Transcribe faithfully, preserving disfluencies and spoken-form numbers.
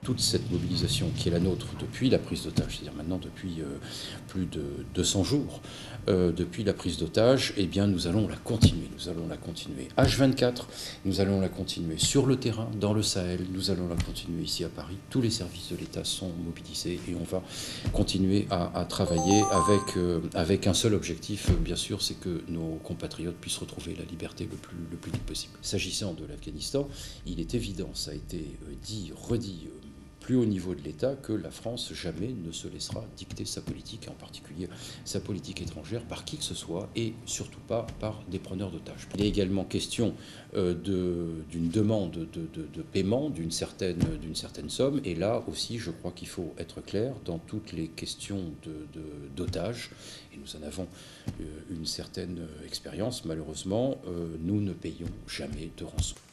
toute cette mobilisation qui est la nôtre depuis la prise d'otage, c'est-à-dire maintenant depuis euh, plus de deux cents jours, euh, depuis la prise d'otage, eh bien nous allons la continuer. Nous allons la continuer H vingt-quatre, nous allons la continuer sur le terrain, dans le Sahel, nous allons la continuer ici à Paris. Tous les services de l'État sont mobilisés et on va continuer à, à travailler avec, euh, avec un seul objectif, bien sûr, c'est que nos compatriotes puissent retrouver la liberté le plus, le plus vite possible. S'agissant de l'Afghanistan, il est évident, ça a été dit, redit, plus haut niveau de l'État, que la France jamais ne se laissera dicter sa politique, en particulier sa politique étrangère, par qui que ce soit, et surtout pas par des preneurs d'otages. Il est également question euh, de, d'une demande de, de, de paiement d'une certaine, d'une certaine somme, et là aussi, je crois qu'il faut être clair dans toutes les questions de, de, d'otages, et nous en avons euh, une certaine expérience, malheureusement, euh, nous ne payons jamais de rançon.